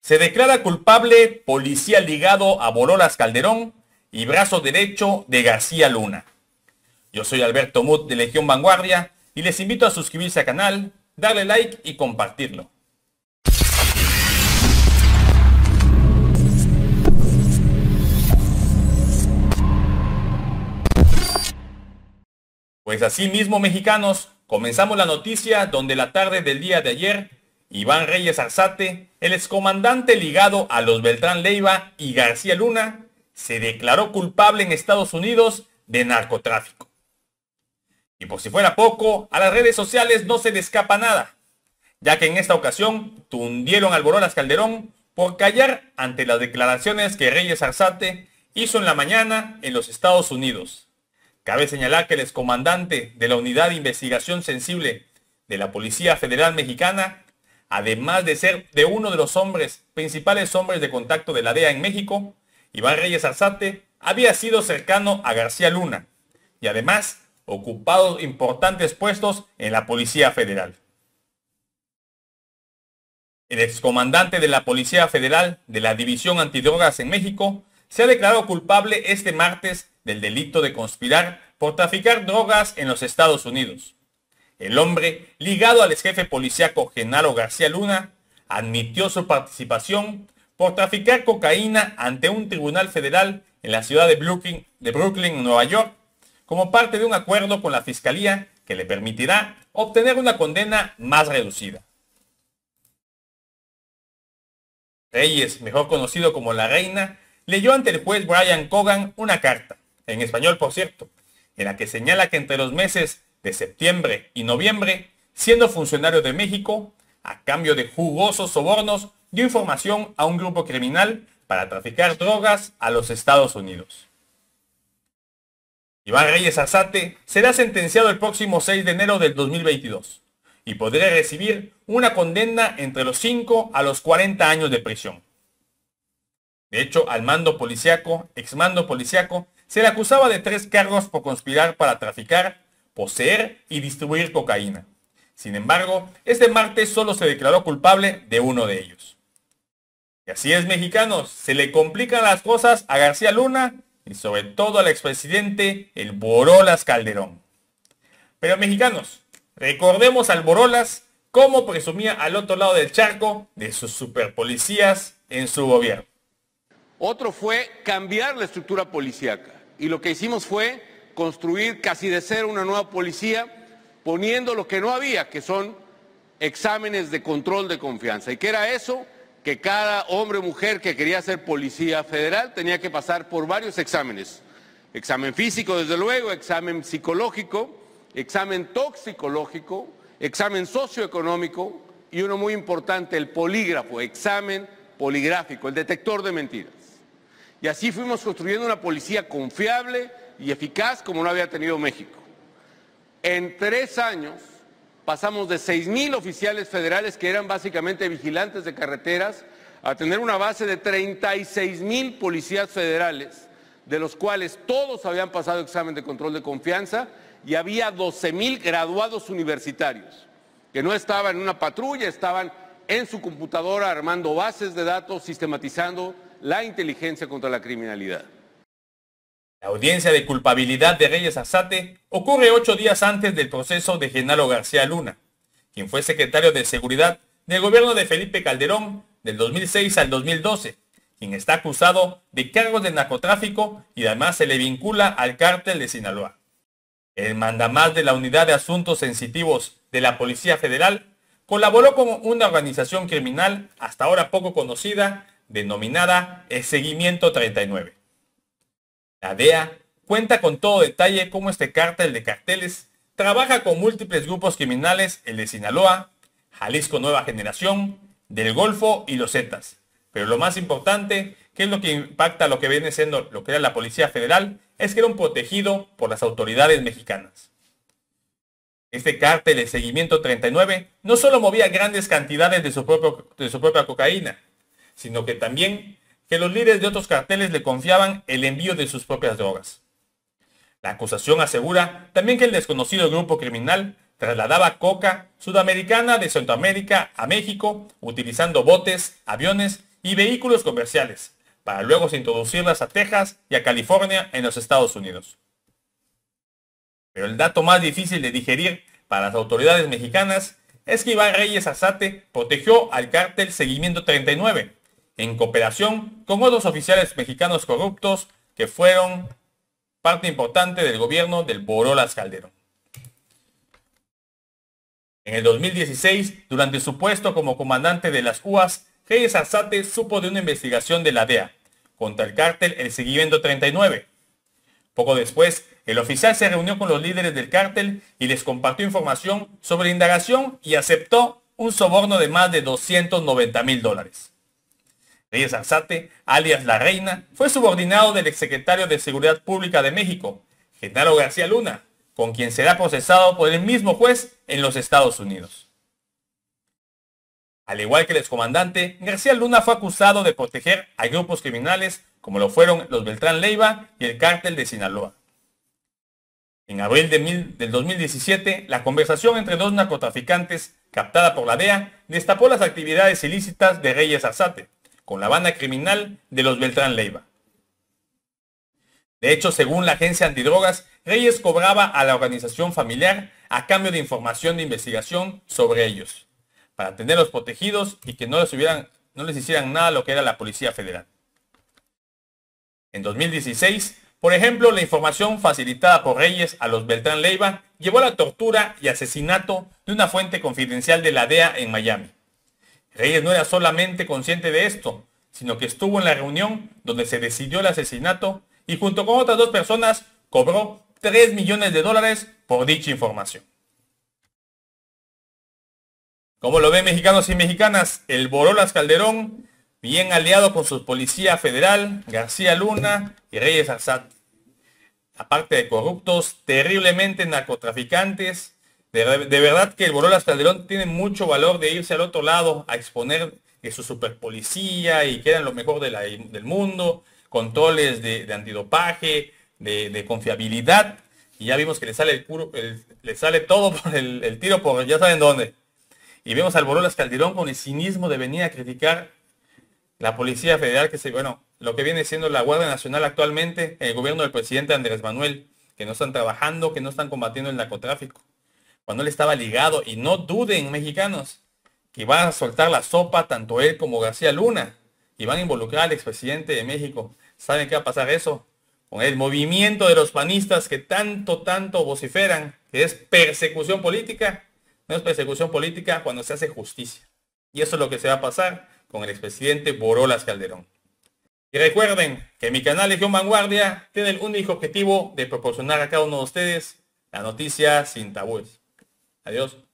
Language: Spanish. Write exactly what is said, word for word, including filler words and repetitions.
Se declara culpable policía ligado a Borolas Calderón y brazo derecho de García Luna. Yo soy Alberto Muth de Legión Vanguardia y les invito a suscribirse al canal, darle like y compartirlo. Pues así mismo, mexicanos, comenzamos la noticia donde la tarde del día de ayer, Iván Reyes Arzate, el excomandante ligado a los Beltrán Leiva y García Luna, se declaró culpable en Estados Unidos de narcotráfico. Y por si fuera poco, a las redes sociales no se le escapa nada, ya que en esta ocasión tundieron al Borolas Calderón por callar ante las declaraciones que Reyes Arzate hizo en la mañana en los Estados Unidos. Cabe señalar que el excomandante de la Unidad de Investigación Sensible de la Policía Federal Mexicana, además de ser de uno de los hombres, principales hombres de contacto de la D E A en México, Iván Reyes Arzate había sido cercano a García Luna y además ocupado importantes puestos en la Policía Federal. El excomandante de la Policía Federal de la División Antidrogas en México se ha declarado culpable este martes del delito de conspirar por traficar drogas en los Estados Unidos. El hombre, ligado al exjefe policíaco Genaro García Luna, admitió su participación por traficar cocaína ante un tribunal federal en la ciudad de Brooklyn, de Brooklyn, Nueva York, como parte de un acuerdo con la fiscalía que le permitirá obtener una condena más reducida. Reyes, mejor conocido como La Reina, leyó ante el juez Brian Cogan una carta, en español por cierto, en la que señala que entre los meses de septiembre y noviembre, siendo funcionario de México, a cambio de jugosos sobornos, dio información a un grupo criminal para traficar drogas a los Estados Unidos. Iván Reyes Arzate será sentenciado el próximo seis de enero del dos mil veintidós y podría recibir una condena entre los cinco a los cuarenta años de prisión. De hecho, al mando policiaco, exmando policiaco, se le acusaba de tres cargos por conspirar para traficar, poseer y distribuir cocaína. Sin embargo, este martes solo se declaró culpable de uno de ellos. Y así es, mexicanos, se le complican las cosas a García Luna y sobre todo al expresidente el Borolas Calderón. Pero mexicanos, recordemos al Borolas cómo presumía al otro lado del charco de sus superpolicías en su gobierno. Otro fue cambiar la estructura policíaca y lo que hicimos fue construir casi de cero una nueva policía poniendo lo que no había, que son exámenes de control de confianza. ¿Y qué era eso? Que cada hombre o mujer que quería ser policía federal tenía que pasar por varios exámenes. Examen físico, desde luego, examen psicológico, examen toxicológico, examen socioeconómico y uno muy importante, el polígrafo, examen poligráfico, el detector de mentiras. Y así fuimos construyendo una policía confiable y eficaz como no había tenido México. En tres años pasamos de seis mil oficiales federales que eran básicamente vigilantes de carreteras a tener una base de treinta y seis mil policías federales, de los cuales todos habían pasado examen de control de confianza y había doce mil graduados universitarios que no estaban en una patrulla, estaban en su computadora armando bases de datos, sistematizando la inteligencia contra la criminalidad. La audiencia de culpabilidad de Reyes Arzate ocurre ocho días antes del proceso de Genaro García Luna, quien fue secretario de Seguridad del gobierno de Felipe Calderón del dos mil seis al dos mil doce, quien está acusado de cargos de narcotráfico y además se le vincula al cártel de Sinaloa. El mandamás de la Unidad de Asuntos Sensitivos de la Policía Federal colaboró con una organización criminal hasta ahora poco conocida, denominada el Seguimiento treinta y nueve. La D E A cuenta con todo detalle cómo este cártel de carteles trabaja con múltiples grupos criminales, el de Sinaloa, Jalisco Nueva Generación, del Golfo y los Zetas. Pero lo más importante, que es lo que impacta lo que viene siendo lo que era la Policía Federal, es que era un protegido por las autoridades mexicanas. Este cártel de Seguimiento treinta y nueve no solo movía grandes cantidades de su, propio, de su propia cocaína, sino que también que los líderes de otros carteles le confiaban el envío de sus propias drogas. La acusación asegura también que el desconocido grupo criminal trasladaba coca sudamericana de Centroamérica a México utilizando botes, aviones y vehículos comerciales, para luego introducirlas a Texas y a California en los Estados Unidos. Pero el dato más difícil de digerir para las autoridades mexicanas es que Iván Reyes Arzate protegió al cártel Seguimiento treinta y nueve, en cooperación con otros oficiales mexicanos corruptos que fueron parte importante del gobierno del Borolas Calderón. En el dos mil dieciséis, durante su puesto como comandante de las U A S, Reyes Arzate supo de una investigación de la D E A contra el cártel El Seguimiento treinta y nueve. Poco después, el oficial se reunió con los líderes del cártel y les compartió información sobre la indagación y aceptó un soborno de más de doscientos noventa mil dólares. Reyes Arzate, alias La Reina, fue subordinado del exsecretario de Seguridad Pública de México, Genaro García Luna, con quien será procesado por el mismo juez en los Estados Unidos. Al igual que el excomandante, García Luna fue acusado de proteger a grupos criminales como lo fueron los Beltrán Leiva y el Cártel de Sinaloa. En abril de mil, del dos mil diecisiete, la conversación entre dos narcotraficantes, captada por la D E A, destapó las actividades ilícitas de Reyes Arzate, con la banda criminal de los Beltrán Leiva. De hecho, según la agencia antidrogas, Reyes cobraba a la organización familiar a cambio de información de investigación sobre ellos, para tenerlos protegidos y que no les, hubieran, no les hicieran nada a lo que era la Policía Federal. En dos mil dieciséis, por ejemplo, la información facilitada por Reyes a los Beltrán Leiva llevó a la tortura y asesinato de una fuente confidencial de la D E A en Miami. Reyes no era solamente consciente de esto, sino que estuvo en la reunión donde se decidió el asesinato y junto con otras dos personas cobró tres millones de dólares por dicha información. ¿Cómo lo ven, mexicanos y mexicanas? El Borolas Calderón, bien aliado con su Policía Federal, García Luna y Reyes Arzate. Aparte de corruptos, terriblemente narcotraficantes, de, de verdad que el Borolas Calderón tiene mucho valor de irse al otro lado a exponer que su superpolicía y que eran lo mejor de la, del mundo, controles de, de antidopaje, de, de confiabilidad, y ya vimos que le sale el, puro, el le sale todo por el, el tiro por ya saben dónde. Y vemos al Borolas Calderón con el cinismo de venir a criticar la Policía Federal, que se, bueno, lo que viene siendo la Guardia Nacional actualmente, el gobierno del presidente Andrés Manuel, que no están trabajando, que no están combatiendo el narcotráfico. Cuando él estaba ligado, y no duden, mexicanos, que van a soltar la sopa tanto él como García Luna, y van a involucrar al expresidente de México. ¿Saben qué va a pasar eso? Con el movimiento de los panistas que tanto, tanto vociferan, que es persecución política. No es persecución política cuando se hace justicia. Y eso es lo que se va a pasar con el expresidente Borolas Calderón. Y recuerden que mi canal Legión Vanguardia tiene el único objetivo de proporcionar a cada uno de ustedes la noticia sin tabúes. Adiós.